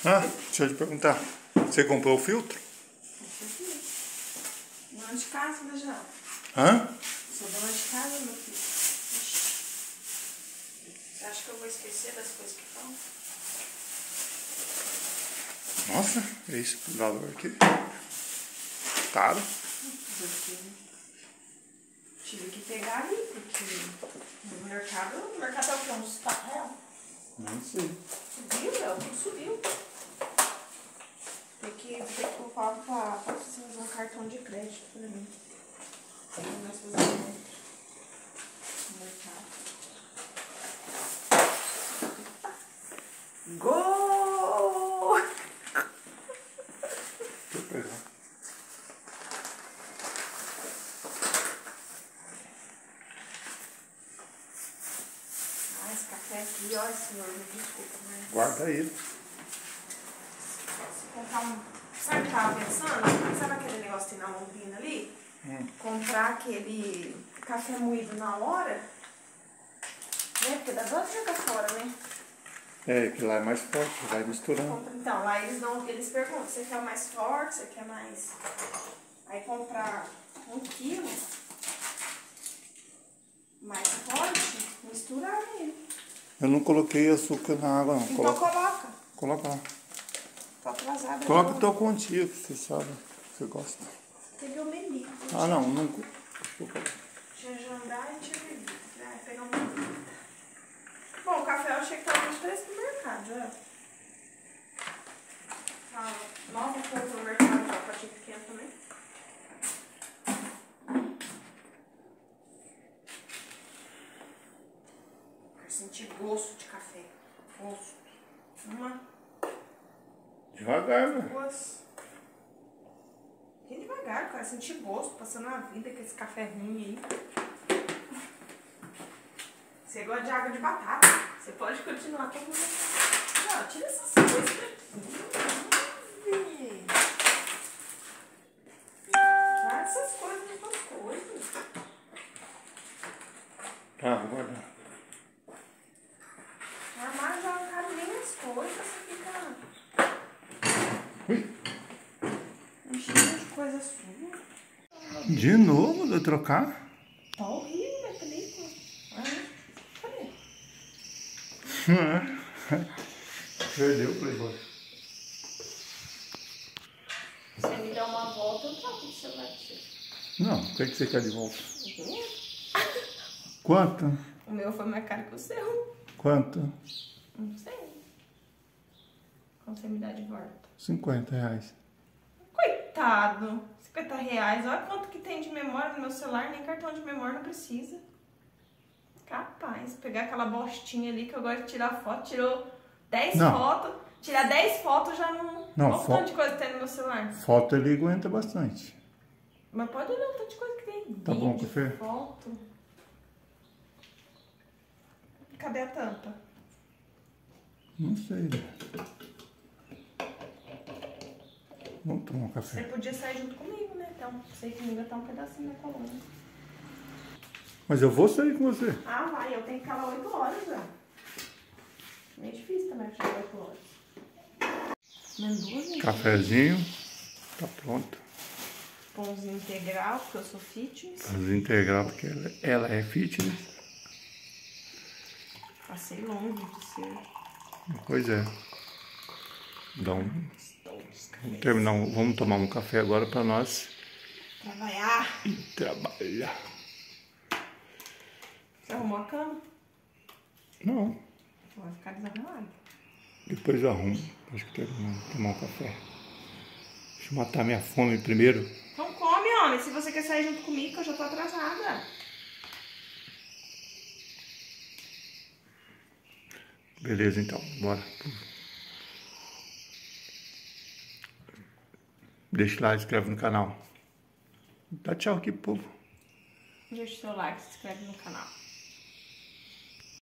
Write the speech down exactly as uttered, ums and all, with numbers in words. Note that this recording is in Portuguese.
Ah, deixa eu te perguntar. Você comprou o filtro? Esse aqui. Dona de casa, né, já? Hã? Sou dona de casa, meu filho. Ixi. Você acha que eu vou esquecer das coisas que falam? Nossa, esse valor aqui. Caro. Porque tive que pegar ali, porque no mercado, no mercado tá o quê? Uns quatro reais? Não sei. Subiu, Léo, tudo subiu. Tem que, tem que falar pra, pra você usar um cartão de crédito pra mim. Pra nós fazer no mercado. Gol! Deixa eu pegar. Ah, esse café aqui, ó, senhor, me desculpa, mas... Guarda ele. Se comprar um... Sabe o que eu tava pensando? Sabe aquele negócio que tem na Londrina ali? Hum. Comprar aquele café moído na hora, né? Porque dá duas jogar fora, né? É, que lá é mais forte, vai misturando. Então, lá eles dão, eles perguntam, você quer mais forte, você quer mais... Aí comprar um quilo mais forte, misturar nele. Eu não coloquei açúcar na água, não. Então Coloca, coloca. coloca lá. Tô atrasada. Coloca o teu quantia, que você sabe. Você gosta. Teve o melico. Ah, não, não. Tinha jandar e tinha melico. Vai pegar um melico. Bom, o café eu achei que tava muito preço no mercado, ó. Ah, nova compra no mercado, ó, patinho pequeno também. Quero sentir gosto de café. Gosto. Uma, Devagar, né? duas. Bem devagar, cara. Sentir gosto, passando a vida com esse café ruim aí. Você gosta de água de batata. Você pode continuar tomando. Não, tira essas coisas daqui. Tira essas coisas das suas coisas. Tá, vou guardar. No armário já não cabe nem as coisas. Você fica Ui. enchendo de coisa sua. De novo, de trocar? Tá horrível minha película. Ah, cadê? Perdeu o Playboy. Se você me der uma volta, eu troco o celular pra você. Não, o que, é que você quer de volta? O meu? Quanto? O meu foi mais caro que o seu. Quanto? Não sei. Quanto você me dá de volta? cinquenta reais. Coitado. cinquenta reais. Olha quanto que tem de memória no meu celular. Nem cartão de memória não precisa. Capaz. Pegar aquela bostinha ali que eu gosto de tirar foto. Tirou dez Não. fotos. Tirar dez fotos já não... Não, Olha o fo- tanto de coisa que tem no meu celular. Foto ele aguenta bastante. Mas pode olhar o tanto de coisa que tem. Tá bom, café? Foto. Cadê a tampa? Não sei. Vamos tomar um Você café. podia sair junto comigo, né? Então, sei que ainda tá um pedacinho da coluna. Mas eu vou sair com você. Ah, vai. Eu tenho que ficar lá oito horas já. Meio difícil também ficar oito horas. Menos duas, né? Cafezinho. Tá pronto. Pãozinho integral, porque eu sou fitness. Vamos integrar porque ela, ela é fitness. Passei longe de ser. Pois é. Então, vamos terminar. um- Vamos tomar um café agora para nós Trabalhar. ir trabalhar. Você arrumou a cama? Não. Vai ficar desarrumado. Depois eu arrumo. Acho que terminamos. Tomar um café. Deixa eu matar minha fome primeiro. Então come, homem. Se você quer sair junto comigo, que eu já tô atrasada. Beleza, então. Bora. Deixa lá, inscreve no canal. Dá tchau aqui, povo. Deixa o seu like, se inscreve no canal.